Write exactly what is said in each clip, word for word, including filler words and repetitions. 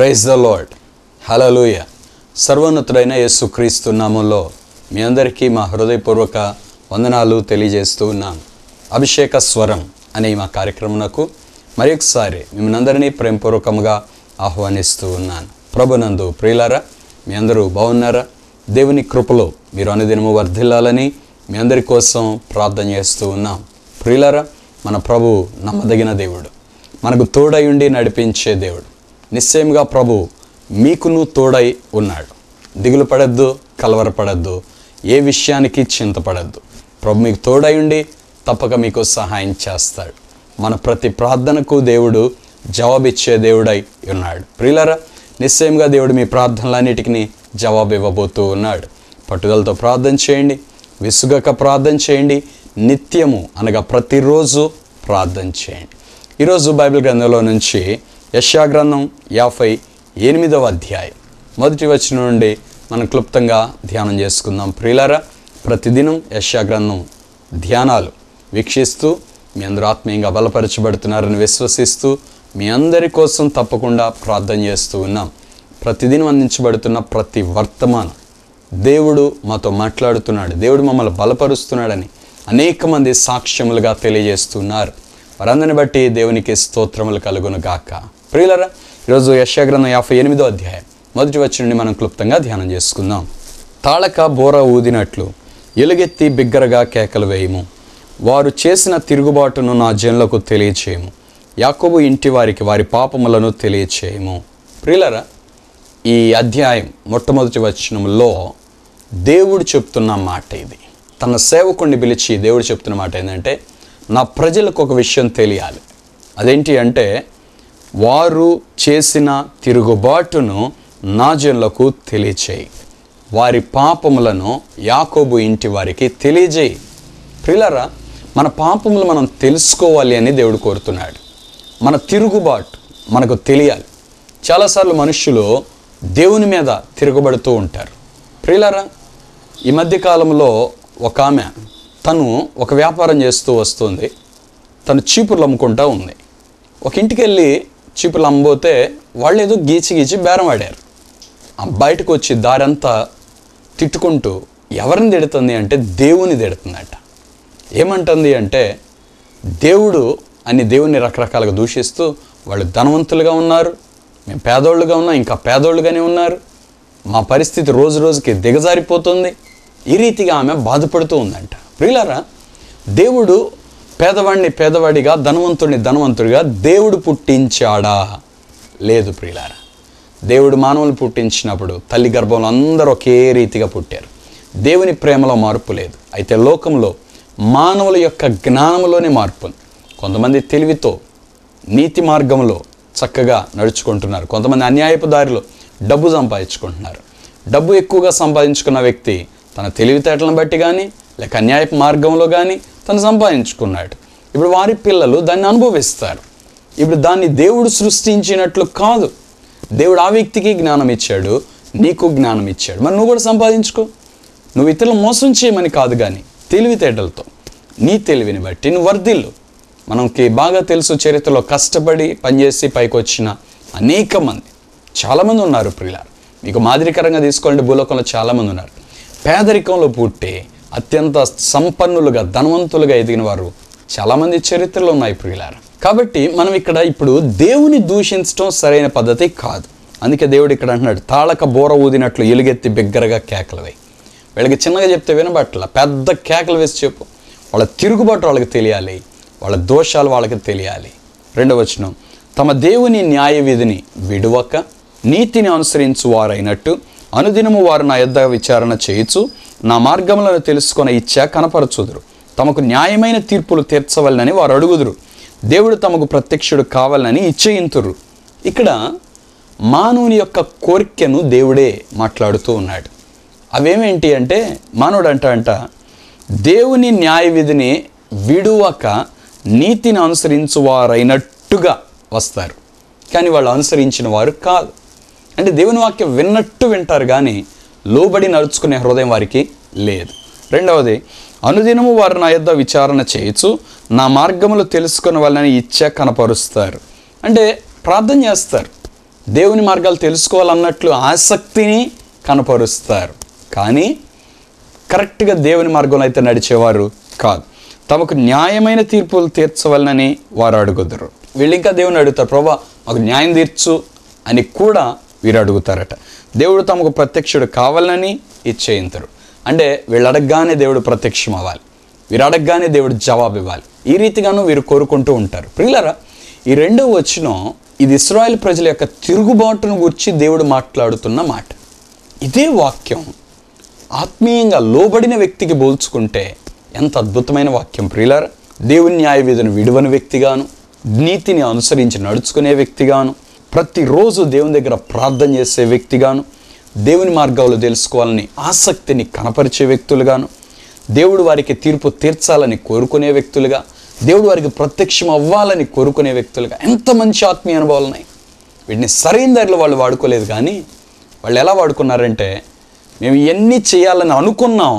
Praise the lord. హల్లెలూయా. సర్వోన్నతుడైన యేసుక్రీస్తు నామములో మీ అందరికీ మా హృదయపూర్వక వందనాలు తెలియజేస్తూ ఉన్నాను. అభిషేక స్వరం అనే మా కార్యక్రమంకు మరి ఒకసారి మిమ్మల్ని అందరినీ ప్రేమపూర్వకంగా ఆహ్వానిస్తూ ఉన్నాను. ప్రభునందు ప్రియులారా, మీ అందరూ బాగున్నారా? దేవుని కృపలో మీరు అనుదినము వర్ధిల్లాలని మీ అందరి కోసం ప్రార్థన చేస్తూ ఉన్నాం. ప్రియులారా, మన ప్రభు నమ్మదగిన దేవుడు, మనకు తోడై ఉండి నడిపించే దేవుడు. నిశ్చయంగా ప్రభు మీకును తోడై ఉన్నాడు. దిగులు పడద్దు, కలవరపడద్దు, ఏ విషయానికి చింతపడద్దు. ప్రభు మీకు తోడై ఉండి తప్పక మీకు సహాయం చేస్తాడు. మన ప్రతి ప్రార్థనకు దేవుడు జవాబిచ్చే దేవుడై ఉన్నాడు. ప్రియులారా, నిశ్చయంగా దేవుడు మీ ప్రార్థనలన్నిటికీ జవాబు ఇవ్వబోతూ ఉన్నాడు. పట్టుదలతో ప్రార్థన చేయండి, విసుగక ప్రార్థన చేయండి, నిత్యము అనగా ప్రతిరోజు ప్రార్థన చేయండి. ఈరోజు బైబిల్ గ్రంథంలో నుంచి యెషయా గ్రంథం యాభై ఎనిమిదవ అధ్యాయం మొదటి వచనం నుండి మనం క్లుప్తంగా ధ్యానం చేసుకుందాం. ప్రియులారా, ప్రతిదినం యెషయా గ్రంథం ధ్యానాలు వీక్షిస్తూ మీ అందరూ ఆత్మీయంగా బలపరచబడుతున్నారని విశ్వసిస్తూ మీ అందరి కోసం తప్పకుండా ప్రార్థన చేస్తూ ఉన్నాం. ప్రతిదినం అందించబడుతున్న ప్రతి వర్తమానం దేవుడు మాతో మాట్లాడుతున్నాడు, దేవుడు మమ్మల్ని బలపరుస్తున్నాడని అనేక మంది సాక్ష్యములుగా తెలియజేస్తున్నారు. వారందరిని బట్టి దేవునికి స్తోత్రములు కలుగును గాక. ప్రియులారా, ఈరోజు యెషయా గ్రంథం యాభై ఎనిమిదో అధ్యాయం మొదటి వచనం నుండి మనం క్లుప్తంగా ధ్యానం చేసుకుందాం. తాళక బోర ఊదినట్లు ఎలుగెత్తి బిగ్గరగా కేకలు వేయము, వారు చేసిన తిరుగుబాటును నా జనులకు తెలియచేయము, యాకోబు ఇంటి వారికి వారి పాపములను తెలియచేయము. ప్రియులారా, ఈ అధ్యాయం మొట్టమొదటి వచనంలో దేవుడు చెప్తున్న మాట ఇది. తన సేవకుడిని పిలిచి దేవుడు చెప్తున్న మాట ఏంటంటే, నా ప్రజలకు ఒక విషయం తెలియాలి. అదేంటి అంటే, వారు చేసిన తిరుగుబాటును నా జనులకు తెలియచేయి, వారి పాపములను యాకోబు ఇంటి వారికి తెలియజేయి. ప్రియులారా, మన పాపములు మనం తెలుసుకోవాలి అని దేవుడు కోరుతున్నాడు. మన తిరుగుబాటు మనకు తెలియాలి. చాలాసార్లు మనుషులు దేవుని మీద తిరుగుబడుతూ ఉంటారు. ప్రియులారా, ఈ మధ్యకాలంలో ఒక ఆమె తను ఒక వ్యాపారం చేస్తూ వస్తుంది. తను చీపుర్లు అమ్ముకుంటూ ఉంది. ఒక ఇంటికి వెళ్ళి చీపుర్లు అమ్మబోతే వాళ్ళు ఏదో గీచి గీచి బేరం ఆడారు. బయటకు వచ్చి దారంతా తిట్టుకుంటూ ఎవరిని తిడుతుంది అంటే దేవుని తిడుతుందట. ఏమంటుంది అంటే, దేవుడు అని దేవుని రకరకాలుగా దూషిస్తూ, వాళ్ళు ధనవంతులుగా ఉన్నారు, మేము పేదోళ్ళుగా ఉన్నాం, ఇంకా పేదోళ్ళుగానే ఉన్నారు, మా పరిస్థితి రోజు రోజుకి దిగజారిపోతుంది. ఈ రీతిగా ఆమె బాధపడుతూ ఉందంట. ప్రియులారా, దేవుడు పేదవాడిని పేదవాడిగా, ధనవంతుడిని ధనవంతుడిగా దేవుడు పుట్టించాడా? లేదు ప్రియులారా. దేవుడు మానవులు పుట్టించినప్పుడు తల్లి గర్భంలో అందరూ ఒకే రీతిగా పుట్టారు. దేవుని ప్రేమలో మార్పు లేదు. అయితే లోకంలో మానవుల యొక్క జ్ఞానంలోనే మార్పు ఉంది. కొంతమంది తెలివితో నీతి మార్గంలో చక్కగా నడుచుకుంటున్నారు, కొంతమంది అన్యాయపు దారిలో డబ్బు సంపాదించుకుంటున్నారు. డబ్బు ఎక్కువగా సంపాదించుకున్న వ్యక్తి తన తెలివితేటలను బట్టి కానీ లేక అన్యాయపు మార్గంలో కానీ తను సంపాదించుకున్నాడు. ఇప్పుడు వారి పిల్లలు దాన్ని అనుభవిస్తారు. ఇప్పుడు దాన్ని దేవుడు సృష్టించినట్లు కాదు. దేవుడు ఆ వ్యక్తికి జ్ఞానం ఇచ్చాడు, నీకు జ్ఞానం ఇచ్చాడు. మరి నువ్వు కూడా సంపాదించుకో. నువ్వు ఇతరులు మోసం చేయమని కాదు, కానీ తెలివితేటలతో నీ తెలివిని బట్టి నువ్వు వర్ధిల్లు. మనకి బాగా తెలుసు, చరిత్రలో కష్టపడి పనిచేసి పైకి వచ్చిన అనేక మంది చాలామంది ఉన్నారు. ప్రియులారా, మీకు మాదిరికరంగా తీసుకోవాలంటే భూలోకంలో చాలామంది ఉన్నారు. పేదరికంలో పుట్టి అత్యంత సంపన్నులుగా ధనవంతులుగా ఎదిగిన వారు చాలామంది చరిత్రలో ఉన్నాయి ప్రియులారా. కాబట్టి మనం ఇక్కడ ఇప్పుడు దేవుని దూషించడం సరైన పద్ధతి కాదు. అందుకే దేవుడు ఇక్కడ అంటున్నాడు, తాళక బోర ఊదినట్లు ఎలుగెత్తి బిగ్గరగా కేకలు వేయి. వీళ్ళకి చిన్నగా చెప్తే వినబట్ల, పెద్ద కేకలు వేసి చెప్పు. వాళ్ళ తిరుగుబాటు వాళ్ళకి తెలియాలి, వాళ్ళ దోషాలు వాళ్ళకి తెలియాలి. రెండవ వచనం, తమ దేవుని న్యాయ విధిని విడువక నీతిని అనుసరించు వారైనట్టు అనుదినము వారు నా యొద్ద విచారణ చేయుచు నా మార్గములను తెలుసుకొని ఇచ్చా కనపరచుదురు. తమకు న్యాయమైన తీర్పులు తీర్చవలనని వారు అడుగుదురు. దేవుడు తమకు ప్రత్యక్షుడు కావాలని ఇచ్చయింతురు. ఇక్కడ మానవుని యొక్క కోరికను దేవుడే మాట్లాడుతూ ఉన్నాడు. అవేమేంటి అంటే, మానవుడు అంట అంట దేవుని న్యాయ విధిని విడువక నీతిని అనుసరించు వారైనట్టుగా వస్తారు, కానీ వాళ్ళు అనుసరించిన వారు కాదు. అంటే దేవుని వాక్యం విన్నట్టు వింటారు, కానీ లోబడి నడుచుకునే హృదయం వారికి లేదు. రెండవది, అనుదినము వారు నా యొద్ద విచారణ చేయొచ్చు, నా మార్గములు తెలుసుకున్న వాళ్ళని ఇచ్చా కనపరుస్తారు. అంటే ప్రార్థన చేస్తారు, దేవుని మార్గాలు తెలుసుకోవాలన్నట్లు ఆసక్తిని కనపరుస్తారు, కానీ కరెక్ట్గా దేవుని మార్గంలో అయితే నడిచేవారు కాదు. తమకు న్యాయమైన తీర్పులు తీర్చవలనని వారు అడుగుతారు. వీళ్ళు ఇంకా దేవుని అడుగుతారు, ప్రభా మాకు న్యాయం తీర్చు అని కూడా వీరు అడుగుతారట. దేవుడు తమకు ప్రత్యక్షుడు కావాలని ఇచ్చేయించరు. అంటే వీళ్ళు అడగగానే దేవుడు ప్రత్యక్షం అవ్వాలి, వీరు అడగగానే దేవుడు జవాబు ఇవ్వాలి. ఈ రీతిగాను వీరు కోరుకుంటూ ఉంటారు. ప్రియులారా, ఈ రెండవ వచనం ఇది ఇశ్రాయేలు ప్రజల యొక్క తిరుగుబాటును గురించి దేవుడు మాట్లాడుతున్న మాట. ఇదే వాక్యం ఆత్మీయంగా లోబడిన వ్యక్తికి పోల్చుకుంటే ఎంత అద్భుతమైన వాక్యం ప్రియులారా. దేవుని న్యాయ విధిని విడువని వ్యక్తిగాను, నీతిని అనుసరించి నడుచుకునే వ్యక్తిగాను, ప్రతిరోజు దేవుని దగ్గర ప్రార్థన చేసే వ్యక్తిగాను, దేవుని మార్గాలు తెలుసుకోవాలని ఆసక్తిని కనపరిచే వ్యక్తులుగాను, దేవుడు వారికి తీర్పు తీర్చాలని కోరుకునే వ్యక్తులుగా, దేవుడు వారికి ప్రత్యక్షం అవ్వాలని కోరుకునే వ్యక్తులుగా ఎంత మంచి ఆత్మీయ అనుభవాలు ఉన్నాయి. వీటిని సరైన దారిలో వాళ్ళు వాడుకోలేదు, కానీ వాళ్ళు ఎలా వాడుకున్నారంటే, మేము ఇవన్నీ చేయాలని అనుకున్నాం,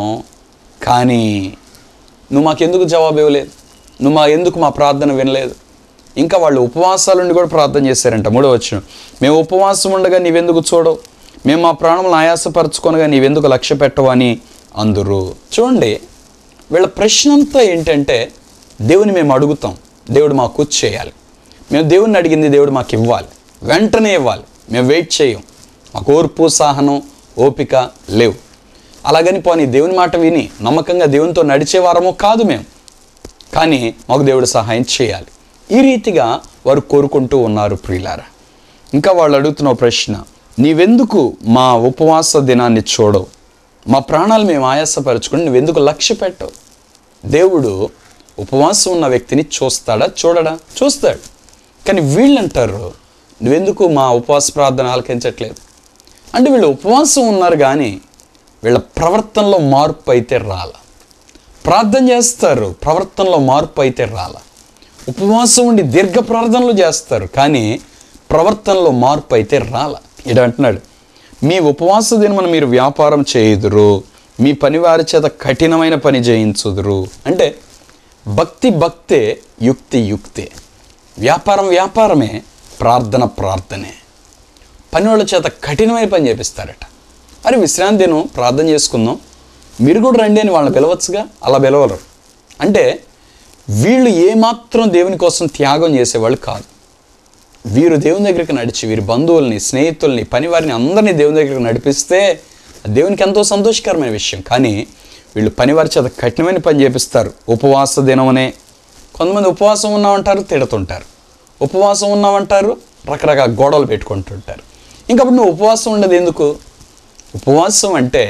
కానీ నువ్వు మాకెందుకు జవాబు ఇవ్వలేదు, నువ్వు మా ఎందుకు మా ప్రార్థన వినలేదు. ఇంకా వాళ్ళు ఉపవాసాలుండి కూడా ప్రార్థన చేశారంట. మూడో వచనం, మేము ఉపవాసం ఉండగా నీవెందుకు చూడవు, మేము మా ప్రాణములను ఆయాసపరచుకొనగా నీవెందుకు లక్ష్య పెట్టవు అని అందురు. చూడండి, వీళ్ళ ప్రశ్న అంతా ఏంటంటే, దేవుని మేము అడుగుతాం, దేవుడు మాకు చేయాలి, మేము దేవుడిని అడిగింది దేవుడు మాకు ఇవ్వాలి, వెంటనే ఇవ్వాలి, మేము వెయిట్ చేయం, మాకు ఓర్పు సహనం ఓపిక లేవు. అలాగని పోనీ దేవుని మాట విని నమ్మకంగా దేవునితో నడిచేవారమో కాదు మేము, కానీ మాకు దేవుడు సహాయం చేయాలి. ఈ రీతిగా వారు కోరుకుంటూ ఉన్నారు ప్రియులారా. ఇంకా వాళ్ళు అడుగుతున్న ప్రశ్న, నీవెందుకు మా ఉపవాస దినాన్ని చూడవు, మా ప్రాణాలు మేము ఆయాసపరచుకుని నువ్వెందుకు లక్ష్య పెట్టవు. దేవుడు ఉపవాసం ఉన్న వ్యక్తిని చూస్తాడా చూడడా? చూస్తాడు. కానీ వీళ్ళు అంటారు, నువ్వెందుకు మా ఉపవాస ప్రార్థన ఆలకించట్లేదు. అంటే వీళ్ళు ఉపవాసం ఉన్నారు, కానీ వీళ్ళ ప్రవర్తనలో మార్పు అయితే రాల. ప్రార్థన చేస్తారు, ప్రవర్తనలో మార్పు అయితే రాల. ఉపవాసం ఉండి దీర్ఘ ప్రార్థనలు చేస్తారు, కానీ ప్రవర్తనలో మార్పు అయితే రాల. ఇడ అంటున్నాడు, మీ ఉపవాస దినమున మీరు వ్యాపారం చేయుదురు, మీ పనివారి చేత కఠినమైన పని చేయించుదురు. అంటే భక్తి భక్తే, యుక్తి యుక్తే. వ్యాపారం వ్యాపారమే, ప్రార్థన ప్రార్థనే. పని వాళ్ళ చేత కఠినమైన పని చేపిస్తారట. అరే విశ్రాంతి దినం ప్రార్థన చేసుకుందాం, మీరు కూడా రండి అని వాళ్ళని పిలవచ్చుగా, అలా పిలవరు. అంటే వీళ్ళు ఏమాత్రం దేవుని కోసం త్యాగం చేసేవాళ్ళు కాదు. వీరు దేవుని దగ్గరికి నడిచి వీరి బంధువుల్ని, స్నేహితుల్ని, పనివారిని అందరినీ దేవుని దగ్గరికి నడిపిస్తే దేవునికి ఎంతో సంతోషకరమైన విషయం. కానీ వీళ్ళు పనివారి చేత కఠినమైన పని చేపిస్తారు. ఉపవాస దినమనే, కొంతమంది ఉపవాసం ఉన్నామంటారు తిడుతుంటారు, ఉపవాసం ఉన్నామంటారు రకరకాల గొడవలు పెట్టుకుంటుంటారు. ఇంకప్పుడు నువ్వు ఉపవాసం ఉండదు ఎందుకు? ఉపవాసం అంటే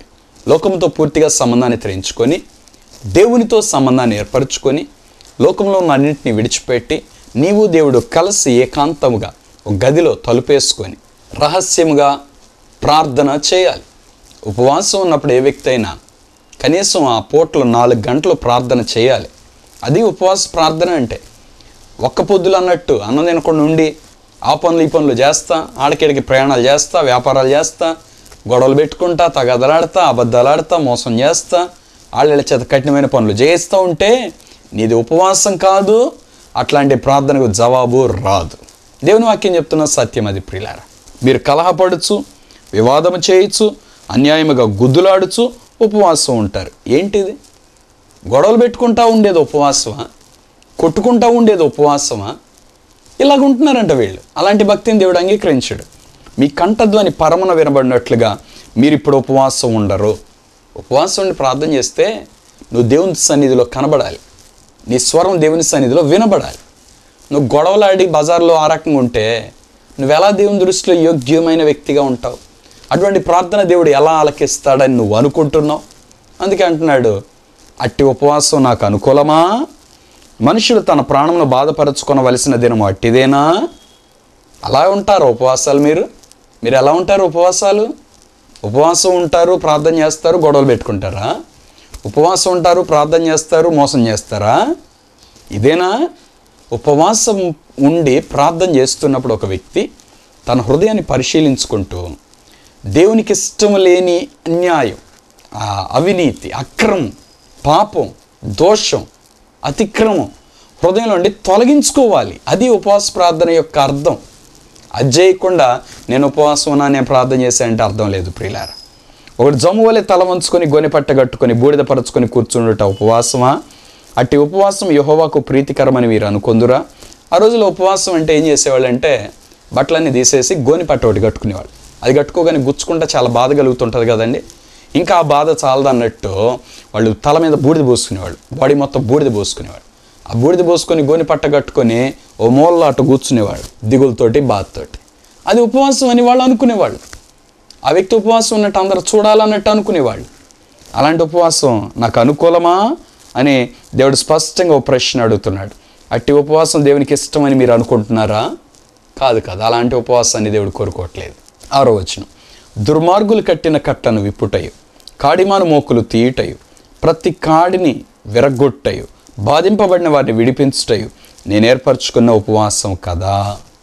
లోకంతో పూర్తిగా సంబంధాన్ని తెరించుకొని దేవునితో సంబంధాన్ని ఏర్పరచుకొని లోకంలో ఉన్న అన్నింటినీ విడిచిపెట్టి నీవు దేవుడు కలిసి ఏకాంతముగా ఒక గదిలో తలుపేసుకొని రహస్యముగా ప్రార్థన చేయాలి. ఉపవాసం ఉన్నప్పుడు ఏ వ్యక్తి అయినా కనీసం ఆ పూటలో నాలుగు గంటలు ప్రార్థన చేయాలి. అది ఉపవాస ప్రార్థన అంటే. ఒక్క పొద్దులు అన్నట్టు అన్నం తినకుండా ఉండి ఆ పనులు ఈ పనులు చేస్తా, ఆడకేడికి ప్రయాణాలు చేస్తా, వ్యాపారాలు చేస్తా, గొడవలు పెట్టుకుంటా, తగాదలాడతా, అబద్ధాలాడతా, మోసం చేస్తా, ఆళ్ళ చేత కఠినమైన పనులు చేస్తూ ఉంటే నీది ఉపవాసం కాదు. అట్లాంటి ప్రార్థనకు జవాబు రాదు. దేవుని వాక్యం చెప్తున్న సత్యం అది ప్రియులారా. మీరు కలహపడుచు, వివాదము చేయొచ్చు, అన్యాయముగా గుద్దులాడుచు ఉపవాసం ఉంటారు. ఏంటిది? గొడవలు పెట్టుకుంటా ఉండేది ఉపవాసమా? కొట్టుకుంటా ఉండేది ఉపవాసమా? ఇలాగ ఉంటున్నారంట వీళ్ళు. అలాంటి భక్తిని దేవుడు అంగీకరించాడు. మీ కంఠధ్వని పరమున వినబడినట్లుగా మీరు ఇప్పుడు ఉపవాసం ఉండరు. ఉపవాసం ఉండి ప్రార్థన చేస్తే నువ్వు దేవుని సన్నిధిలో కనబడాలి, నీ స్వరం దేవుని సన్నిధిలో వినబడాలి. నువ్వు గొడవలాడి బజార్లో ఆ రకంగా ఉంటే నువ్వు ఎలా దేవుని దృష్టిలో యోగ్యమైన వ్యక్తిగా ఉంటావు? అటువంటి ప్రార్థన దేవుడు ఎలా ఆలకిస్తాడని నువ్వు అనుకుంటున్నావు? అందుకే అంటున్నాడు, అట్టి ఉపవాసం నాకు అనుకూలమా? మనుషుడు తన ప్రాణమును బాధపరచుకొనవలసిన దినము అట్టిదేనా? అలా ఉంటారు ఉపవాసాలు. మీరు మీరు ఎలా ఉంటారు ఉపవాసాలు? ఉపవాసం ఉంటారు, ప్రార్థన చేస్తారు, గొడవలు పెట్టుకుంటారా? ఉపవాసం ఉంటారు, ప్రార్థన చేస్తారు, మోసం చేస్తారా? ఇదేనా? ఉపవాసం ఉండి ప్రార్థన చేస్తున్నప్పుడు ఒక వ్యక్తి తన హృదయాన్ని పరిశీలించుకుంటూ దేవునికి ఇష్టం లేని అన్యాయం, అవినీతి, అక్రమం, పాపం, దోషం, అతిక్రమం హృదయంలో నుండి తొలగించుకోవాలి. అది ఉపవాస ప్రార్థన యొక్క అర్థం. అది చేయకుండా నేను ఉపవాసం ఉన్నా నేను ప్రార్థన చేశానంటే అర్థం లేదు ప్రియులారా. ఒకటి జమ్ము వలె తల వంచుకొని గొనెపట్ట కట్టుకొని బూడిద పరచుకొని కూర్చుండుట ఉపవాసమా? అట్టి ఉపవాసం యెహోవాకు ప్రీతికరమని మీరు అనుకొందురా? ఆ రోజుల్లో ఉపవాసం అంటే ఏం చేసేవాళ్ళు అంటే బట్టలన్నీ తీసేసి గోనిపట్ట ఒకటి కట్టుకునేవాళ్ళు. అది కట్టుకోగానే గుచ్చుకుంటే చాలా బాధ కలుగుతుంటుంది కదండి. ఇంకా ఆ బాధ చాలదన్నట్టు వాళ్ళు తల మీద బూడిద పోసుకునేవాళ్ళు, బాడీ మొత్తం బూడిద పోసుకునేవాళ్ళు. ఆ బూడిద పోసుకొని గోనిపట్ట కట్టుకొని ఓ మూలలో అటు కూర్చునేవాడు దిగులతోటి బాధతోటి. అది ఉపవాసం అని వాళ్ళు అనుకునేవాళ్ళు. ఆ వ్యక్తి ఉపవాసం ఉన్నట్టు అందరూ చూడాలన్నట్టు అనుకునేవాళ్ళు. అలాంటి ఉపవాసం నాకు అనుకూలమా అని దేవుడు స్పష్టంగా ఒక ప్రశ్న అడుగుతున్నాడు. అట్టి ఉపవాసం దేవునికి ఇష్టమని మీరు అనుకుంటున్నారా? కాదు కాదు, అలాంటి ఉపవాసాన్ని దేవుడు కోరుకోవట్లేదు. ఆరో వచనం, దుర్మార్గులు కట్టిన కట్టను విప్పుటయు, కాడిమాను మోకులు తీయుటయు, ప్రతి కాడిని విరగొట్టయు, బాధింపబడిన వారిని విడిపించుటయు నేను ఏర్పరచుకున్న ఉపవాసం కదా.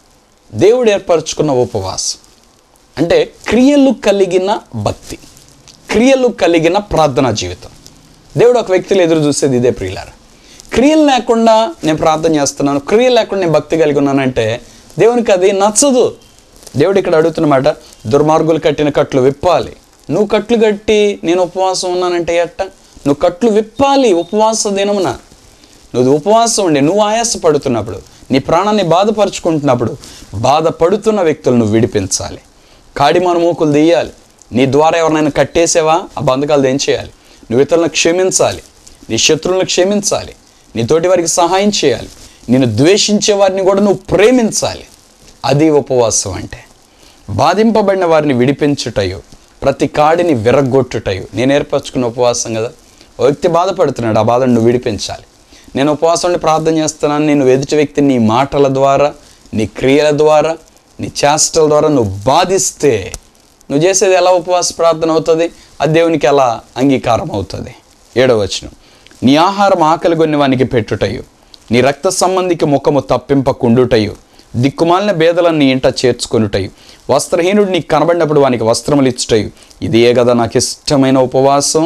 దేవుడు ఏర్పరచుకున్న ఉపవాసం అంటే క్రియలు కలిగిన భక్తి, క్రియలు కలిగిన ప్రార్థనా జీవితం. దేవుడు ఒక వ్యక్తిలో ఎదురు చూసేది ఇదే ప్రియులారా. క్రియలు లేకుండా నేను ప్రార్థన చేస్తున్నాను, క్రియలు లేకుండా నేను భక్తి కలిగి ఉన్నానంటే దేవునికి అది నచ్చదు. దేవుడు ఇక్కడ అడుగుతున్నమాట, దుర్మార్గులు కట్టిన కట్లు విప్పాలి. నువ్వు కట్లు కట్టి నేను ఉపవాసం ఉన్నానంటే ఎట్ట? నువ్వు కట్లు విప్పాలి ఉపవాస దినమున. నువ్వు ఉపవాసం ఉండి నువ్వు ఆయాసపడుతున్నప్పుడు, నీ ప్రాణాన్ని బాధపరుచుకుంటున్నప్పుడు బాధపడుతున్న వ్యక్తులను నువ్వు విడిపించాలి. కాడిమాను మూకులు తీయాలి. నీ ద్వారా ఎవరినైనా కట్టేసేవా? ఆ బంధకాలు ఏం చేయాలి? నువ్వు ఇతరులను క్షమించాలి, నీ శత్రువులను క్షమించాలి, నీ తోటి వారికి సహాయం చేయాలి, నిన్ను ద్వేషించే వారిని కూడా నువ్వు ప్రేమించాలి. అది ఉపవాసం అంటే. బాధింపబడిన వారిని విడిపించుటయు, ప్రతి కాడిని విరగొట్టుటయు నేను ఏర్పరచుకున్న ఉపవాసం కదా. ఓ వ్యక్తి బాధపడుతున్నాడు, ఆ బాధను నువ్వు విడిపించాలి. నేను ఉపవాసం ఉండి ప్రార్థన చేస్తున్నాను, నేను ఎదుటి వ్యక్తిని నీ మాటల ద్వారా, నీ క్రియల ద్వారా, నీ చేష్టల ద్వారా నువ్వు బాధిస్తే నువ్వు చేసేది ఎలా ఉపవాస ప్రార్థన అవుతుంది? అది దేవునికి ఎలా అంగీకారం అవుతుంది? ఏడవ వచనం, నీ ఆహారం ఆకలి గొన్ని వానికి పెట్టుటయు, నీ రక్త సంబంధికి ముఖము తప్పింపకుండుటయు, దిక్కుమాలిన బేదలను నీ ఇంట చేర్చుకొనుటయు, వస్త్రహీనుడు నీకు కనబడినప్పుడు వానికి వస్త్రములు ఇచ్చుటయు, ఇదే కదా నాకు ఇష్టమైన ఉపవాసం.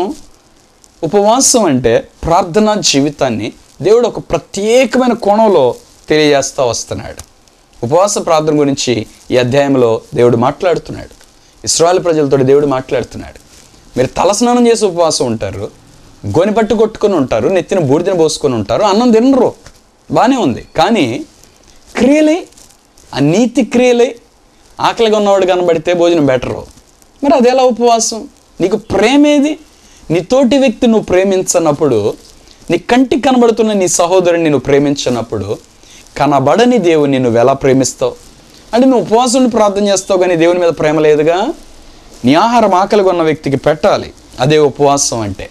ఉపవాసం అంటే ప్రార్థనా జీవితాన్ని దేవుడు ఒక ప్రత్యేకమైన కోణంలో తెలియజేస్తూ వస్తున్నాడు. ఉపవాస ప్రార్థన గురించి ఈ అధ్యాయంలో దేవుడు మాట్లాడుతున్నాడు. ఇశ్రాయేలు ప్రజలతో దేవుడు మాట్లాడుతున్నాడు. మీరు తలస్నానం చేసి ఉపవాసం ఉంటారు, గోనిపట్టు కొట్టుకొని ఉంటారు, నెత్తిన బూడిదను పోసుకొని ఉంటారు, అన్నం తినరు, బాగానే ఉంది. కానీ క్రియలే, ఆ నీతి క్రియలే, ఆకలిగా ఉన్నవాడు కనబడితే భోజనం బెటరు. మరి అది ఎలా ఉపవాసం? నీకు ప్రేమేది? నీ తోటి వ్యక్తి నువ్వు ప్రేమించనప్పుడు, నీ కంటికి కనబడుతున్న నీ సహోదరుని నువ్వు ప్రేమించినప్పుడు, కనబడని దేవుని నువ్వు ఎలా ప్రేమిస్తావు? అంటే నువ్వు ఉపవాసం ప్రార్థన చేస్తావు కానీ దేవుని మీద ప్రేమ లేదుగా. నీ ఆహారం ఆకలిగా ఉన్న వ్యక్తికి పెట్టాలి, అదే ఉపవాసం అంటే.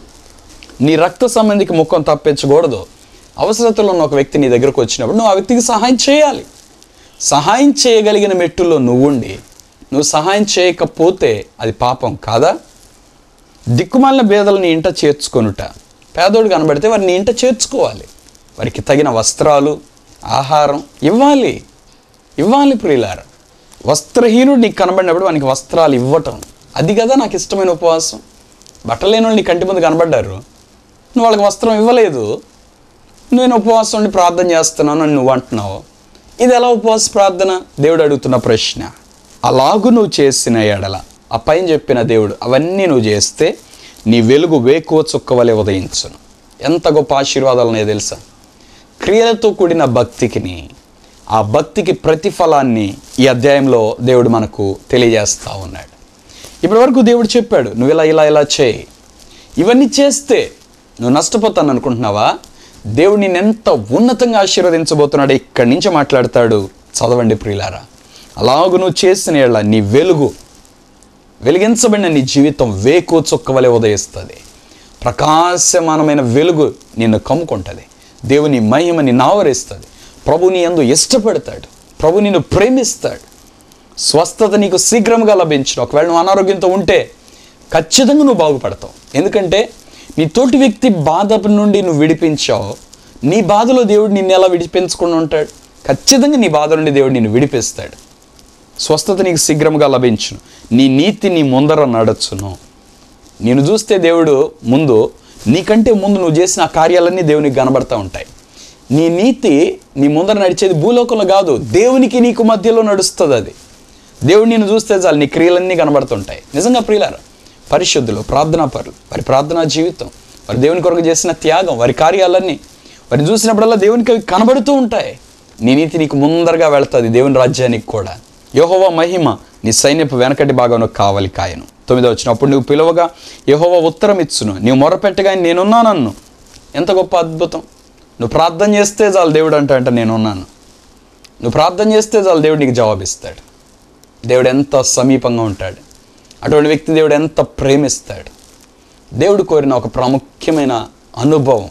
నీ రక్త సంబంధికి ముఖం తప్పించకూడదు. అవసరతలో ఉన్న ఒక వ్యక్తి నీ దగ్గరకు వచ్చినప్పుడు నువ్వు ఆ వ్యక్తికి సహాయం చేయాలి. సహాయం చేయగలిగిన మెట్టుల్లో నువ్వుండి నువ్వు సహాయం చేయకపోతే అది పాపం కాదా? దిక్కుమాలిన బేదలను ఇంట చేర్చుకొనుట, పేదోడు కనబడితే వారిని ఇంట చేర్చుకోవాలి, వారికి తగిన వస్త్రాలు, ఆహారం ఇవ్వాలి ఇవ్వాలి ప్రియులారా. వస్త్రహీనుడు నీకు కనబడినప్పుడు వానికి వస్త్రాలు ఇవ్వటం, అది కదా నాకు ఇష్టమైన ఉపవాసం. బట్టలేని వాళ్ళు నీ కంటి ముందు కనబడ్డారు, నువ్వు వాళ్ళకి వస్త్రం ఇవ్వలేదు, నేను ఉపవాసం ఉండి ప్రార్థన చేస్తున్నాను అని నువ్వు అంటున్నావు. ఇది ఎలా ఉపవాస ప్రార్థన? దేవుడు అడుగుతున్న ప్రశ్న. అలాగూ నువ్వు చేసిన ఎడల, ఆ పైన చెప్పిన దేవుడు అవన్నీ నువ్వు చేస్తే నీ వెలుగు వేకువ చుక్కవలే ఉదయించును. ఎంత గొప్ప ఆశీర్వాదాలు ఉన్నాయో తెలుసా? క్రియలతో కూడిన భక్తికిని, ఆ భక్తికి ప్రతిఫలాన్ని ఈ అధ్యాయంలో దేవుడు మనకు తెలియజేస్తూ ఉన్నాడు. ఇప్పటి వరకు దేవుడు చెప్పాడు, నువ్వు ఇలా ఇలా ఇలా చేయి, ఇవన్నీ చేస్తే నువ్వు నష్టపోతాను అనుకుంటున్నావా? దేవుడు నిన్ను ఎంత ఉన్నతంగా ఆశీర్వదించబోతున్నాడు ఇక్కడి నుంచి మాట్లాడతాడు. చదవండి ప్రియులారా. అలాగూ నువ్వు చేసిన ఎడల నీ వెలుగు, వెలిగించబడిన నీ జీవితం వేకువ చుక్కవలే ఉదయిస్తుంది. ప్రకాశమానమైన వెలుగు నిన్ను కమ్ముకుంటుంది. దేవుని మహిమ నిన్ను ఆవరిస్తుంది. ప్రభు నీ యందు ఇష్టపడతాడు, ప్రభు నిన్ను ప్రేమిస్తాడు. స్వస్థత నీకు శీఘ్రంగా లభించును. ఒకవేళ నువ్వు అనారోగ్యంతో ఉంటే ఖచ్చితంగా నువ్వు బాగుపడతావు. ఎందుకంటే నీ తోటి వ్యక్తి బాధ నుండి నువ్వు విడిపించావు. నీ బాధలో దేవుడు నిన్ను ఎలా విడిపించుకుని ఉంటాడు? ఖచ్చితంగా నీ బాధ నుండి దేవుడు నిన్ను విడిపిస్తాడు. స్వస్థత నీకు శీఘ్రంగా లభించును. నీ నీతి నీ ముందర నడచును. నేను చూస్తే దేవుడు ముందు, నీకంటే ముందు నువ్వు చేసిన కార్యాలన్నీ దేవునికి కనబడతా ఉంటాయి. నీ నీతి నీ ముందర నడిచేది భూలోకంలో కాదు, దేవునికి నీకు మధ్యలో నడుస్తుంది. అది దేవుడు నిన్ను చూస్తే చాలు, నీ క్రియలన్నీ కనబడుతుంటాయి. నిజంగా ప్రియులారా, పరిశుద్ధులు, ప్రార్థనా పరులు, వారి ప్రార్థనా జీవితం, వారి దేవుని కొరకు చేసిన త్యాగం, వారి కార్యాలన్నీ వారిని చూసినప్పుడల్లా దేవునికి అవి కనబడుతూ ఉంటాయి. నీ నీతి నీకు ముందరగా వెళ్తుంది దేవుని రాజ్యానికి కూడా. యెహోవా మహిమ నీ సైన్యపు వెనకటి భాగంలో కావలి కాయను. తొమ్మిదో వచ్చినప్పుడు నువ్వు పిలువగా యెహోవా ఉత్తరం ఇచ్చును, నీవు మొరపెట్టగా నేనున్నానన్ను. ఎంత గొప్ప అద్భుతం! నువ్వు ప్రార్థన చేస్తే చాలు దేవుడు అంటే అంటే నేనున్నాను. నువ్వు ప్రార్థన చేస్తే చాలు దేవుడు నీకు జవాబిస్తాడు. దేవుడు ఎంత సమీపంగా ఉంటాడు, అటువంటి వ్యక్తి దేవుడు ఎంత ప్రేమిస్తాడు. దేవుడు కోరిన ఒక ప్రాముఖ్యమైన అనుభవం,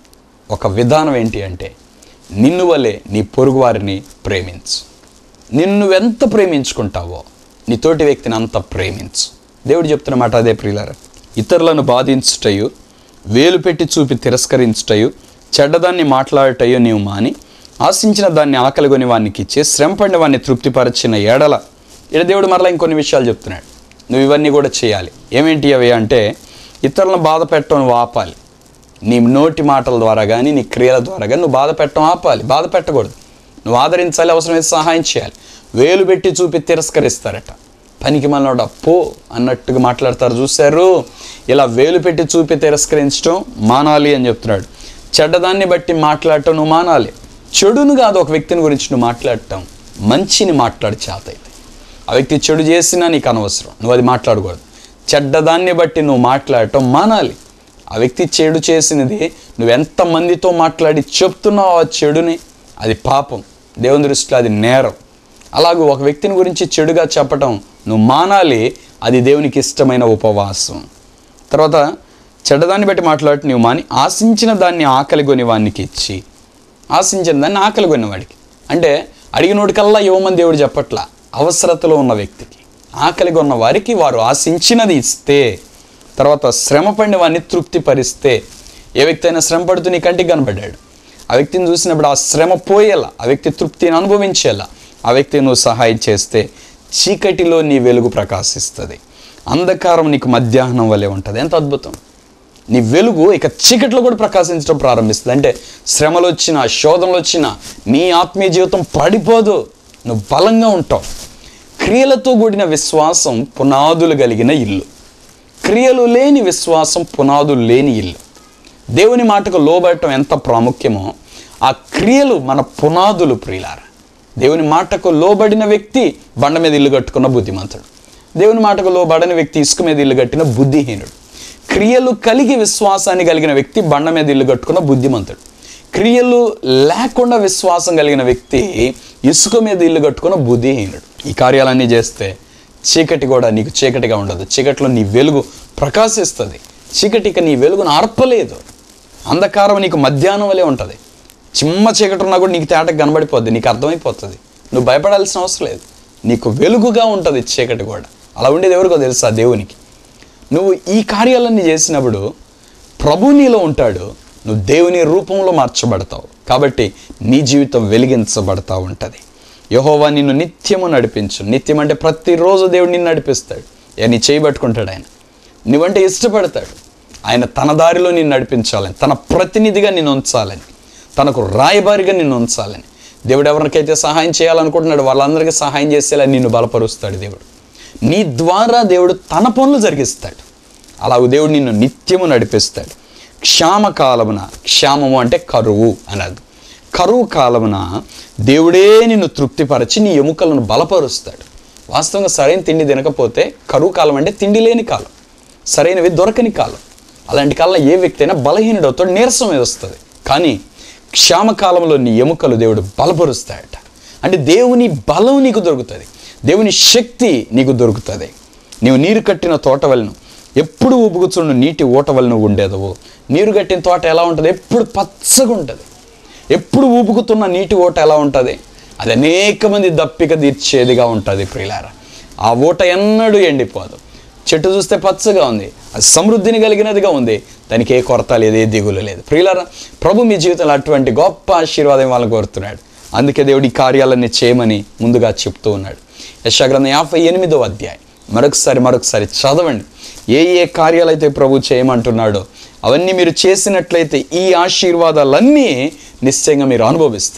ఒక విధానం ఏంటి అంటే, నిన్ను వలె నీ పొరుగు వారిని ప్రేమించు. నిన్ను నువ్వెంత ప్రేమించుకుంటావో నీ తోటి వ్యక్తిని అంత ప్రేమించు. దేవుడు చెప్తున్న మాట అదే ప్రియులారా. ఇతరులను బాధించుటయు, వేలు పెట్టి చూపి తిరస్కరించుటయు, చెడ్డదాన్ని మాట్లాడటయో నీవు మాని, ఆశించిన దాన్ని ఆకలిగొని వానికి ఇచ్చి శ్రమపడిన వాడిని తృప్తిపరచిన ఎడల. ఇక్కడ దేవుడు మరలా ఇంకొన్ని విషయాలు చెప్తున్నాడు, నువ్వు ఇవన్నీ కూడా చేయాలి. ఏమేంటి అవి అంటే, ఇతరులను బాధ పెట్టడం నువ్వు ఆపాలి. నీ నోటి మాటల ద్వారా కానీ నీ క్రియల ద్వారా కానీ నువ్వు బాధ పెట్టడం ఆపాలి. బాధ పెట్టకూడదు. నువ్వు ఆదరించాలి, అవసరమైతే సహాయం చేయాలి. వేలు పెట్టి చూపి తిరస్కరిస్తారట. పనికి మనోడా పో అన్నట్టుగా మాట్లాడతారు చూశారు. ఇలా వేలు పెట్టి చూపి తిరస్కరించడం మానాలి అని చెప్తున్నాడు. చెడ్డదాన్ని బట్టి మాట్లాడటం నువ్వు మానాలి. చెడును కాదు ఒక వ్యక్తిని గురించి నువ్వు మాట్లాడటం, మంచిని మాట్లాడి చేత అయితే. ఆ వ్యక్తి చెడు చేసినా నీకు అనవసరం, నువ్వు అది మాట్లాడకూడదు. చెడ్డదాన్ని బట్టి నువ్వు మాట్లాడటం మానాలి. ఆ వ్యక్తి చెడు చేసినది నువ్వు ఎంతమందితో మాట్లాడి చెప్తున్నావు ఆ చెడుని, అది పాపం, దేవుని దృష్టిలో అది నేరం. అలాగే ఒక వ్యక్తిని గురించి చెడుగా చెప్పటం నువ్వు మానాలి. అది దేవునికి ఇష్టమైన ఉపవాసం. తర్వాత చెడ్డదాన్ని బట్టి మాట్లాడటం నువ్వు మాని, ఆశించిన దాన్ని ఆకలిగొని వానికి ఇచ్చి. ఆశించిన దాన్ని ఆకలిగొని వాడికి అంటే అడిగినోడికల్లా ఇవ్వమని దేవుడు చెప్పట్లా. అవసరతలో ఉన్న వ్యక్తికి, ఆకలిగొన్న వారికి వారు ఆశించినది ఇస్తే. తర్వాత శ్రమ పడిన వాడిని తృప్తిపరిస్తే. ఏ వ్యక్తి అయినా శ్రమ పడుతూ నీ కంటికి కనబడ్డాడు, ఆ వ్యక్తిని చూసినప్పుడు ఆ శ్రమ పోయేలా, ఆ వ్యక్తి తృప్తిని అనుభవించేలా ఆ వ్యక్తిని నువ్వు సహాయం చేస్తే చీకటిలో నీ వెలుగు ప్రకాశిస్తుంది. అంధకారం నీకు మధ్యాహ్నం వలె ఉంటుంది. ఎంత అద్భుతం! నీ వెలుగు ఇక చీకట్లో కూడా ప్రకాశించడం ప్రారంభిస్తుంది. అంటే శ్రమలు వచ్చినా, శోధనలు వచ్చినా నీ ఆత్మీయ జీవితం పడిపోదు, నువ్వు బలంగా ఉంటావు. క్రియలతో కూడిన విశ్వాసం పునాదులు కలిగిన ఇల్లు. క్రియలు లేని విశ్వాసం పునాదులు లేని ఇల్లు. దేవుని మాటకు లోబడటం ఎంత ప్రాముఖ్యమో, ఆ క్రియలు మన పునాదులు ప్రియులారా. దేవుని మాటకు లోబడిన వ్యక్తి బండ మీద ఇల్లు కట్టుకున్న బుద్ధిమంతుడు. దేవుని మాటకు లోబడని వ్యక్తి ఇసుక మీద ఇల్లు కట్టిన బుద్ధిహీనుడు. క్రియలు కలిగి విశ్వాసాన్ని కలిగిన వ్యక్తి బండ మీద ఇల్లు కట్టుకున్న బుద్ధిమంతుడు. క్రియలు లేకుండా విశ్వాసం కలిగిన వ్యక్తి ఇసుక మీద ఇల్లు కట్టుకున్న బుద్ధిహీనుడు. ఈ కార్యాలన్నీ చేస్తే చీకటి కూడా నీకు చీకటిగా ఉండదు. చీకటిలో నీ వెలుగు ప్రకాశిస్తుంది. చీకటికి నీ వెలుగును ఆర్పలేదు. అంధకారం నీకు మధ్యాహ్నం వలె ఉంటుంది. చిమ్మ చీకటి ఉన్నా కూడా నీకు తేటకు కనబడిపోద్ది, నీకు అర్థమైపోతుంది. నువ్వు భయపడాల్సిన అవసరం లేదు. నీకు వెలుగుగా ఉంటుంది చీకటి కూడా. అలా ఉండేది ఎవరికో తెలుసా? దేవునికి. నువ్వు ఈ కార్యాలన్నీ చేసినప్పుడు ప్రభు నీలో ఉంటాడు, నువ్వు దేవుని రూపంలో మార్చబడతావు. కాబట్టి నీ జీవితం వెలిగించబడతా ఉంటుంది. యెహోవా నిన్ను నిత్యము నడిపించు. నిత్యం అంటే ప్రతిరోజు దేవుడు నిన్ను నడిపిస్తాడు. నీ చేయబట్టుకుంటాడు ఆయన. నువ్వంటే ఇష్టపడతాడు. ఆయన తన దారిలో నిన్ను నడిపించాలని, తన ప్రతినిధిగా నిన్ను ఉంచాలని, తనకు రాయబారిగా నిన్ను ఉంచాలని. దేవుడు ఎవరికైతే సహాయం చేయాలనుకుంటున్నాడు వాళ్ళందరికీ సహాయం చేసేలా నిన్ను బలపరుస్తాడు దేవుడు. నీ ద్వారా దేవుడు తన పనులు జరిగిస్తాడు. అలాగే దేవుడు నిన్ను నిత్యము నడిపిస్తాడు. క్షామకాలమున, క్షామము అంటే కరువు అన్నది, కరువు కాలమున దేవుడే నిన్ను తృప్తిపరచి నీ ఎముకలను బలపరుస్తాడు. వాస్తవంగా సరైన తిండి తినకపోతే కరువు కాలం అంటే తిండి లేని కాలం, సరైనవి దొరకని కాలం. అలాంటి కాలంలో ఏ వ్యక్తి అయినా బలహీనుడవుతాడు, నీరసం వస్తుంది. కానీ క్షామకాలంలో నీ ఎముకలు దేవుడు బలపరుస్తాడట. అంటే దేవుని బలం నీకు దొరుకుతుంది, దేవుని శక్తి నీకు దొరుకుతుంది. నీవు నీరు కట్టిన తోట వలను, ఎప్పుడు ఊపుగుచుండు నీటి ఓట వలను ఉండేదవు. నీరు కట్టిన తోట ఎలా ఉంటుంది? ఎప్పుడు పచ్చగా ఉంటుంది. ఎప్పుడు ఊపుకుతున్న నీటి ఓట ఎలా ఉంటుంది? అది అనేక మంది దప్పిక తీర్చేదిగా ఉంటుంది ప్రియులారా. ఆ ఓట ఎన్నడూ ఎండిపోదు. చెట్టు చూస్తే పచ్చగా ఉంది, అది సమృద్ధిని కలిగినదిగా ఉంది, దానికి ఏ కొరత లేదు, ఏ దిగులు లేదు. ప్రియులారా, ప్రభు మీ జీవితంలో అటువంటి గొప్ప ఆశీర్వాదం వాళ్ళని కోరుతున్నాడు. అందుకే దేవుడి కార్యాలన్నీ చేయమని ముందుగా చెప్తూ ఉన్నాడు. యెషయా గ్రంథం యాభై ఎనిమిదో అధ్యాయం మరొకసారి మరొకసారి చదవండి. ఏ ఏ కార్యాలైతే ప్రభు చేయమంటున్నాడో అవన్నీ మీరు చేసినట్లయితే ఈ ఆశీర్వాదాలన్నీ నిశ్చయంగా మీరు అనుభవిస్తారు.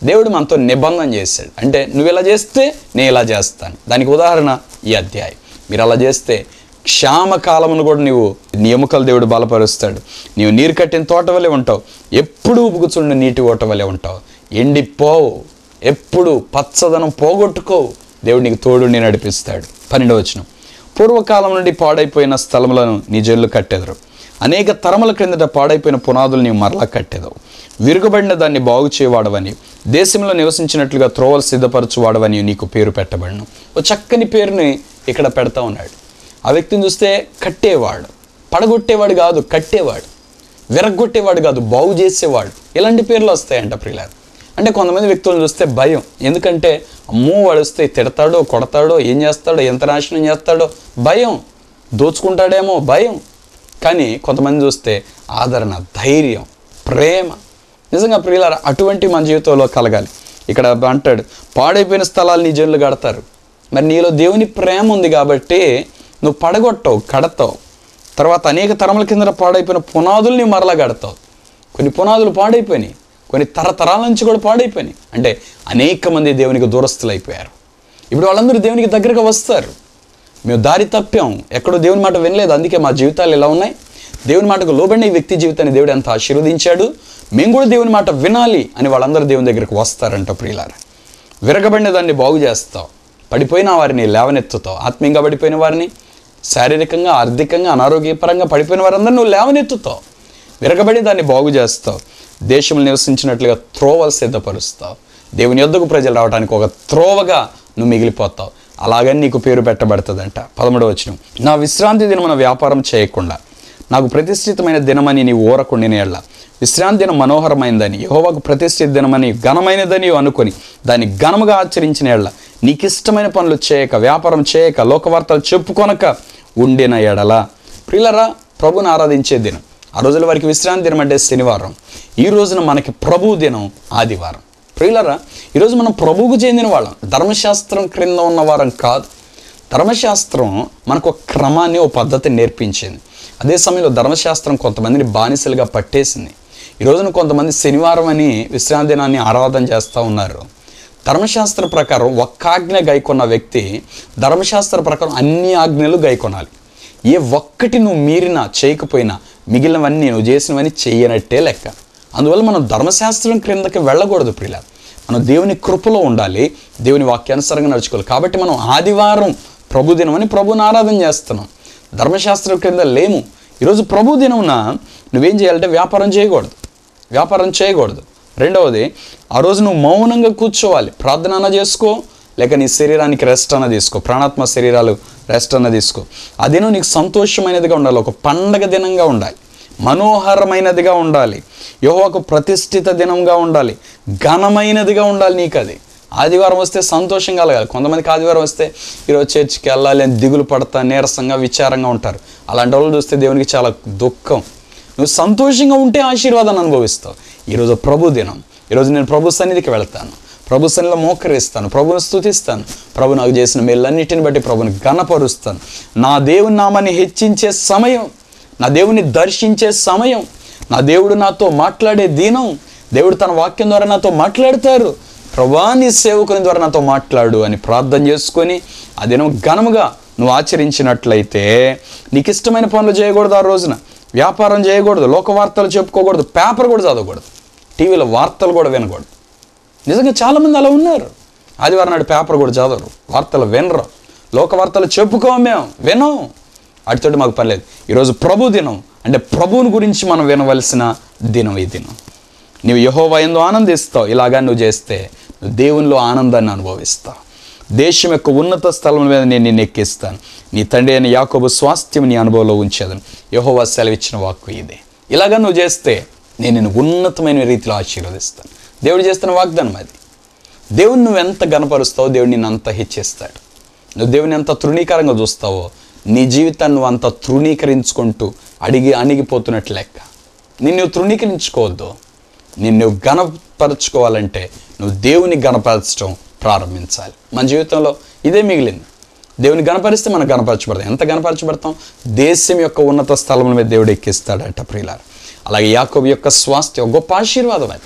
దేవుడు మనతో నిబంధన చేశాడు. అంటే నువ్వు ఇలా చేస్తే నేను ఇలా చేస్తాను. దానికి ఉదాహరణ ఈ అధ్యాయం. మీరు అలా చేస్తే క్షామకాలమును కూడా నీవు నీ ఎముకలు దేవుడు బలపరుస్తాడు. నీవు నీరు కట్టిన తోట వలె ఉంటావు, ఎప్పుడు ఉబుకుచుండే నీటి ఓట వలె ఉంటావు. ఎండిపోవు, ఎప్పుడు పచ్చదనం పోగొట్టుకోవు. దేవుడు నీకు తోడు నేను నడిపిస్తాడు. పన్నెండవ వచనం, పూర్వకాలం నుండి పాడైపోయిన స్థలములను నీ జనులు కట్టెదరు, అనేక తరముల క్రిందట పాడైపోయిన పునాదులు నీవు మరలా కట్టెదవు. విరుగబడిన దాన్ని బాగు చేయవాడవని, దేశంలో నివసించినట్లుగా త్రోవలు సిద్ధపరచువాడవని నీకు పేరు పెట్టబడను. ఓ చక్కని పేరుని ఇక్కడ పెడతా ఉన్నాడు. ఆ వ్యక్తిని చూస్తే కట్టేవాడు, పడగొట్టేవాడు కాదు, కట్టేవాడు, విరగొట్టేవాడు కాదు, బాగు చేసేవాడు. ఇలాంటి పేర్లు వస్తాయంట ప్రియులారా. అంటే కొంతమంది వ్యక్తులను చూస్తే భయం. ఎందుకంటే అమ్మో వాడు వస్తే తిడతాడో, కొడతాడో, ఏం చేస్తాడో, ఎంత నాశనం చేస్తాడో భయం, దోచుకుంటాడేమో భయం. కానీ కొంతమంది చూస్తే ఆదరణ, ధైర్యం, ప్రేమ. నిజంగా ప్రియులారా, అటువంటి మన జీవితంలో కలగాలి. ఇక్కడ అంటాడు, పాడైపోయిన స్థలాలు నీ జనులు కడతారు. మరి నీలో దేవుని ప్రేమ ఉంది కాబట్టి నువ్వు పడగొట్టవు, కడతావు. తర్వాత అనేక తరముల కింద పాడైపోయిన పునాదులు నీవు మరలా కడతావు. కొన్ని పునాదులు పాడైపోయినాయి, కొన్ని తరతరాల నుంచి కూడా పాడైపోయినాయి. అంటే అనేక మంది దేవునికి దూరస్తులు అయిపోయారు. ఇప్పుడు వాళ్ళందరూ దేవునికి దగ్గరగా వస్తారు. మేము దారి తప్పాం, ఎక్కడో దేవుని మాట వినలేదు, అందుకే మా జీవితాలు ఎలా ఉన్నాయి. దేవుని మాటకు లోబడిన ఈ వ్యక్తి జీవితాన్ని దేవుడు ఎంత ఆశీర్వదించాడు, మేము కూడా దేవుని మాట వినాలి అని వాళ్ళందరూ దేవుని దగ్గరికి వస్తారంట ప్రియులారా. విరగబడిన దాన్ని బాగు చేస్తావు, పడిపోయిన వారిని లేవనెత్తుతావు. ఆత్మీయంగా పడిపోయిన వారిని, శారీరకంగా, ఆర్థికంగా, అనారోగ్యపరంగా పడిపోయిన వారందరూ నువ్వు లేవనెత్తుతావు. విరగబడి దాన్ని బాగు చేస్తావు. దేశంలో నివసించినట్లుగా త్రోవలు సిద్ధపరుస్తావు. దేవుని యొద్దకు ప్రజలు రావడానికి ఒక త్రోవగా నువ్వు మిగిలిపోతావు. అలాగని నీకు పేరు పెట్టబడుతుందంట. పదమూడవ వచనం, నా విశ్రాంతి దినమున వ్యాపారం చేయకుండా నాకు ప్రతిష్ఠితమైన దినమని నీ ఊరకుండిన ఎడల, విశ్రాంతి దినం మనోహరమైనదని, యెహోవాకు ప్రతిష్ఠిత దినమని ఘనమైనదని అనుకొని దాన్ని ఘనముగా ఆచరించిన ఎడల, నీకు ఇష్టమైన పనులు చేయక, వ్యాపారం చేయక, లోకవార్తలు చెప్పుకొనక ఉండిన ఎడల. ప్రియులారా, ప్రభుని ఆరాధించే దినం. ఆ రోజుల వారికి విశ్రాంతి దినం అంటే శనివారం. ఈ రోజున మనకి ప్రభు దినం ఆదివారం. ప్రియులారా, ఈరోజు మనం ప్రభువుకు చెందిన వాళ్ళం, ధర్మశాస్త్రం క్రింద ఉన్న వారం కాదు. ధర్మశాస్త్రం మనకు ఒక క్రమాన్ని, ఒక పద్ధతిని నేర్పించింది. అదే సమయంలో ధర్మశాస్త్రం కొంతమందిని బానిసలుగా పట్టేసింది. ఈ రోజున కొంతమంది శనివారం అని విశ్రాంతి దినాన్ని ఆరాధన చేస్తూ ఉన్నారు. ధర్మశాస్త్ర ప్రకారం ఒక్క ఆజ్ఞ గైకొన్న వ్యక్తి ధర్మశాస్త్ర ప్రకారం అన్ని ఆజ్ఞలు గైకొనాలి. ఏ ఒక్కటి నువ్వు మీరినా చేయకపోయినా మిగిలినవన్నీ నువ్వు చేసినవన్నీ చెయ్యనట్టే లెక్క. అందువల్ల మనం ధర్మశాస్త్రం క్రిందకి వెళ్ళకూడదు ప్రియుల. మనం దేవుని కృపలో ఉండాలి, దేవుని వాక్యానుసారంగా నడుచుకోవాలి. కాబట్టి మనం ఆదివారం ప్రభు దినం అని ప్రభుని ఆరాధన చేస్తున్నాం. ధర్మశాస్త్రం క్రింద లేము. ఈరోజు ప్రభు దినమున నువ్వేం చేయాలంటే వ్యాపారం చేయకూడదు, వ్యాపారం చేయకూడదు. రెండవది, ఆ రోజు నువ్వు మౌనంగా కూర్చోవాలి. ప్రార్థన అన్న చేసుకో, లేక నీ శరీరానికి రెస్ట్ అన్న తీసుకో, ప్రాణాత్మ శరీరాలు రెస్ట్ అన్న తీసుకో. ఆ దినం నీకు సంతోషమైనదిగా ఉండాలి, ఒక పండగ దినంగా ఉండాలి, మనోహరమైనదిగా ఉండాలి, యెహోవాకు ప్రతిష్ఠిత దినంగా ఉండాలి, ఘనమైనదిగా ఉండాలి నీకు. అది ఆదివారం వస్తే సంతోషం కలగాలి. కొంతమందికి ఆదివారం వస్తే ఈరోజు చర్చికి వెళ్ళాలి అని దిగులు పడతా, నీరసంగా, విచారంగా ఉంటారు. అలాంటి వాళ్ళు చూస్తే దేవునికి చాలా దుఃఖం. నువ్వు సంతోషంగా ఉంటే ఆశీర్వాదాన్ని అనుభవిస్తావు. ఈరోజు ప్రభు దినం. ఈరోజు నేను ప్రభు సన్నిధికి వెళ్తాను, ప్రభు సన్నిధిలో మోకరిస్తాను, ప్రభుని స్తుతిస్తాను, ప్రభు నాకు చేసిన మేలన్నిటిని బట్టి ప్రభుని ఘనపరుస్తాను. నా దేవుని నామాన్ని హెచ్చించే సమయం, నా దేవుని దర్శించే సమయం, నా దేవుడు నాతో మాట్లాడే దినం. దేవుడు తన వాక్యం ద్వారా నాతో మాట్లాడతారు. ప్రభువా నీ సేవకుని ద్వారా నాతో మాట్లాడు అని ప్రార్థన చేసుకొని ఆ దినం ఘనముగా నువ్వు ఆచరించినట్లయితే నీకు ఇష్టమైన పనులు చేయకూడదు. ఆ రోజున వ్యాపారం చేయకూడదు, లోక వార్తలు చెప్పుకోకూడదు, పేపర్ కూడా చదవకూడదు, టీవీలో వార్తలు కూడా వినకూడదు. నిజంగా చాలామంది అలా ఉన్నారు. ఆదివారం నాడు పేపర్ కూడా చదవరు, వార్తలు వినరు, లోక వార్తలు చెప్పుకోం, మేము వినం, వాటితోటి మాకు పని లేదు. ఈరోజు ప్రభు దినం అంటే ప్రభువుని గురించి మనం వినవలసిన దినం ఈ దినం. నువ్వు యెహోవా యందు ఆనందిస్తావు. ఇలాగా నువ్వు చేస్తే నువ్వు దేవునిలో ఆనందాన్ని అనుభవిస్తావు. దేశం యొక్క ఉన్నత స్థలం మీద నేను నిన్ను ఎక్కిస్తాను, నీ తండ్రి అయిన యాకోబు స్వాస్థ్యం నీ అనుభవంలో ఉంచేదను. యెహోవా సెలవిచ్చిన వాక్కు ఇదే. ఇలాగా నువ్వు చేస్తే నేను నిన్ను ఉన్నతమైన రీతిలో ఆశీర్వదిస్తాను. దేవుడు చేస్తున్న వాగ్దానం అది. దేవుని నువ్వు ఎంత గణపరుస్తావో దేవుడు నిన్ను అంత హెచ్చిస్తాడు. నువ్వు దేవుని ఎంత తృణీకరంగా చూస్తావో నీ జీవితాన్ని నువ్వు అంత తృణీకరించుకుంటూ అడిగి అణిగిపోతున్నట్లు లెక్క. నిన్ను తృణీకరించుకోవద్దు. నిన్ను గణపరచుకోవాలంటే నువ్వు దేవుని గణపరచడం ప్రారంభించాలి. మన జీవితంలో ఇదే మిగిలింది. దేవుని గణపరిస్తే మనం గణపరచబడతాం. ఎంత గణపరచబడతాం? దేశం యొక్క ఉన్నత స్థలముల మీద దేవుడు ఎక్కిస్తాడట ప్రియులారా. అలాగే యాకోబు యొక్క స్వాస్థ్యం గొప్ప ఆశీర్వాదం అది.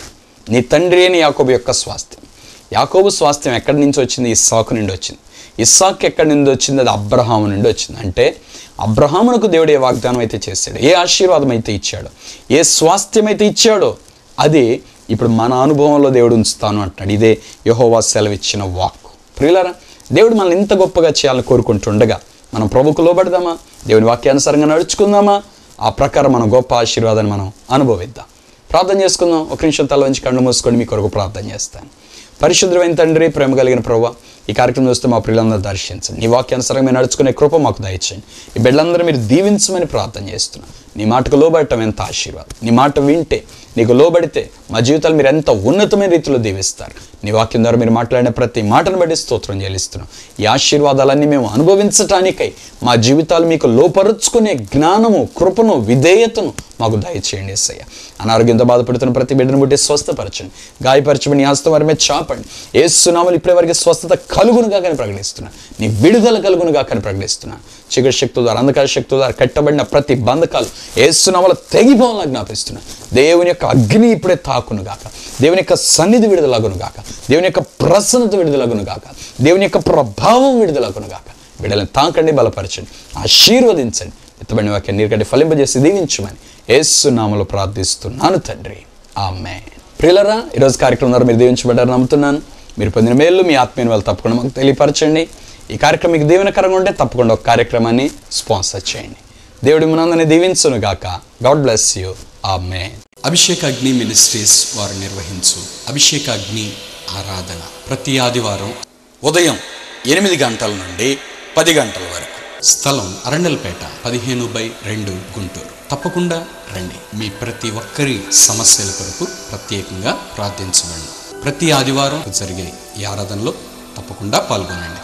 నీ తండ్రి అని యాకోబు యొక్క స్వాస్థ్యం. యాకోబు స్వాస్థ్యం ఎక్కడి నుంచి వచ్చింది? ఇస్సాకు నుండి వచ్చింది. ఇస్సాకు ఎక్కడి నుండి వచ్చింది? అది అబ్రహాము నుండి వచ్చింది. అంటే అబ్రహామునకు దేవుడు ఏ వాగ్దానం అయితే చేశాడు, ఏ ఆశీర్వాదం అయితే ఇచ్చాడో, ఏ స్వాస్థ్యం అయితే ఇచ్చాడో, అది ఇప్పుడు మన అనుభవంలో దేవుడు ఉంచుతాను అంటున్నాడు. ఇదే యెహోవా సెలవిచ్చిన వాక్కు. ప్రియులారా, దేవుడు మనల్ని ఇంత గొప్పగా చేయాలని కోరుకుంటుండగా మనం ప్రభువుకు లోబడదామా? దేవుని వాక్యానుసారంగా నడుచుకుందామా? ఆ ప్రకారం మన గొప్ప ఆశీర్వాదాన్ని మనం అనుభవిద్దాం. ప్రార్థన చేసుకుందాం. ఒక నిమిషం తల వంచి కళ్ళు మూసుకొని మీ కొరకు ప్రార్థన చేస్తాను. పరిశుద్ధమైన తండ్రి, ప్రేమ కలిగిన ప్రభువా, ఈ కార్యక్రమం చూస్తే మా ప్రియులందరూ దర్శించండి. నీ వాక్యానుసారంగా మీరు నడుచుకునే కృప మాకు దయచేయండి. ఈ బిడ్డలందరూ మీరు దీవించమని ప్రార్థన చేస్తున్నాను. నీ మాటకు లోబడటం ఎంత ఆశీర్వాదం. నీ మాట వింటే, నీకు లోబడితే మా జీవితాలు మీరు ఎంత ఉన్నతమైన రీతిలో దీవిస్తారు. నీ వాక్యం ద్వారా మీరు మాట్లాడిన ప్రతి మాటను బట్టి స్తోత్రం చెల్లిస్తున్నాం. ఈ ఆశీర్వాదాలన్నీ మేము అనుభవించటానికై మా జీవితాలు మీకు లోపరుచుకునే జ్ఞానము, కృపను, విధేయతను మాకు దయచేయండి యేసయ్య. అనారోగ్యంతో బాధపడుతున్న ప్రతి బిడ్డను బట్టి స్వస్థపరచండి. గాయపరచమని నీ హస్తం వారి మీద చాపండి. యేసునామములో ఇప్పటి వరకు స్వస్థత కలుగునుగా కానీ ప్రకటిస్తున్నా. నీ విడుదల కలుగునుగా కానీ ప్రకటిస్తున్నా. చీకటి శక్తుల ద్వారా, అంధకార శక్తుల ద్వారా కట్టబడిన ప్రతి బంధకాలు యేసునామములో తెగిపోవాలని జ్ఞాపిస్తున్నా. దేవుని యొక్క అగ్ని ఇప్పుడే తాకునుగాక. దేవుని యొక్క సన్నిధి విడుదలగునుగాక. దేవుని యొక్క ప్రసన్నత విడుదలగునుగాక. దేవుని యొక్క ప్రభావం విడుదలగునుగాక. బిడ్డలను తాకండి, బలపరచండి, ఆశీర్వదించండి. ఎత్తబడిన వాక్యాన్ని నీరుకంటే ఫలింపజేసి దీవించమని యేసు నామములో ప్రార్థిస్తున్నాను తండ్రి. ఆమేన్. ప్రియులారా, ఈరోజు కార్యక్రమం ద్వారా మీరు దీవించబడ్డారని నమ్ముతున్నాను. మీరు పొందిన మేలు మీ ఆత్మీయ వాళ్ళు తప్పకుండా మాకు తెలియపరచండి. ఈ కార్యక్రమం మీకు దీవెనకరంగా ఉంటే తప్పకుండా ఒక కార్యక్రమాన్ని స్పాన్సర్ చేయండి. దేవుడి మనందరినీ దీవించును గాక. God bless you. Amen. Abhisheka Agni ministries వారు నిర్వహించు అభిషేక అగ్ని ఆరాధన ప్రతి ఆదివారం ఉదయం ఎనిమిది గంటల నుండి పది గంటల వరకు. స్థలం అరండల్పేట పదిహేను బై రెండు గుంటూరు. తప్పకుండా రండి. మీ ప్రతి ఒక్కరి సమస్యల కొరకు ప్రత్యేకంగా ప్రార్థించబడండి. ప్రతి ఆదివారం జరిగే ఈ ఆరాధనలో తప్పకుండా పాల్గొనండి.